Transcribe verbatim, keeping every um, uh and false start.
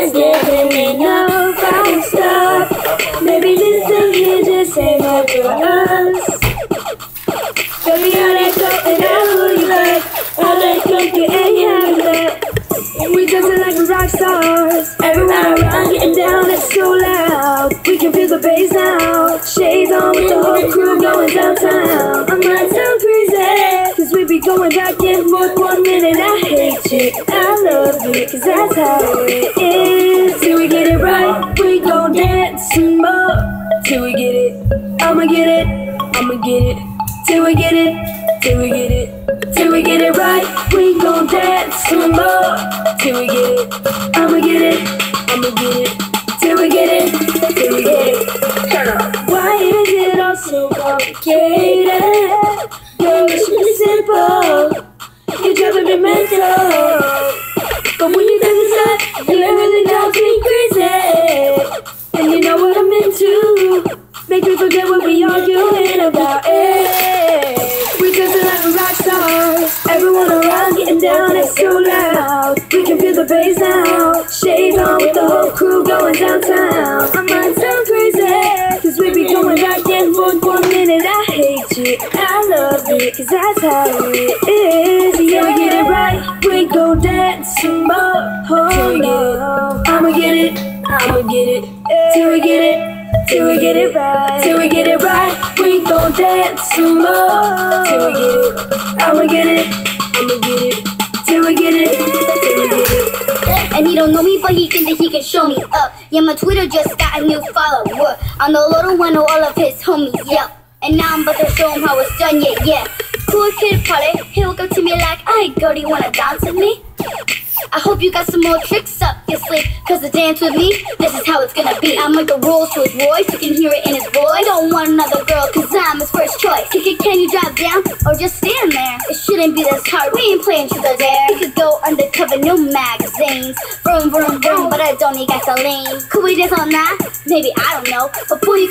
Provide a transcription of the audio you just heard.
friends getting enough of stuff. Maybe this thing here just ain't right for us. Baby, I let go and I know you like. I let go, you ain't having that. We dancing like we're rock stars. Everyone around getting down, it's so loud. We can feel the bass now. Shades on with the whole crew going downtown. I might sound crazy, cause we be going back and forth. One minute I hate you, I love you, cause that's how it is. Till we get it right, we gon' dance some more. Till we get it, I'ma get it, I'ma get it. Till we get it, till we get it, till we get it right, we gon' dance some more. Till we get it, I'ma get it, I'ma get it. Till we get it, till we get it. Turn up. Why is it all so complicated? Girl, it should be simple. You're driving me mental. But when you dance inside, you ain't really drives me crazy. And you know what I'm into. Make me forget what we arguing about. Hey, we dancing like we're rock stars. Everyone around getting down, it's so loud. We can feel the bass now. Shades on with the whole crew going downtown. I might sound crazy, cause we be going back and forth. One minute I hate you, I love you, cause that's how it is. Yeah, we get it right, we gon' dance some more. Till we get it, I'ma get it, I'ma get it. Till we get it, till we get it right, till we get it right, we gon' dance some more. Till we get it, I'ma get it, I'ma get it. Till we get it, till we get it. And he don't know me, but he think that he can show me up. Yeah, my Twitter just got a new follower. I'm the little one of all of his homies, yeah. And now I'm about to show him how it's done, yeah, yeah. Cool kid party, he woke up to me like, "Hey girl, do you wanna dance with me?" I hope you got some more tricks up your sleeve, cause to dance with me, this is how it's gonna be. I'm like the Rolls Royce Royce, you can hear it in his voice. Don't want another girl, cause I'm his first choice. He can, can you drive down, or just stand there? It shouldn't be this hard, we ain't playing truth or dare. We could go undercover, new magazines. Vroom, vroom, vroom, but I don't need gasoline. Could we dance all night? Maybe, I don't know. But boy, you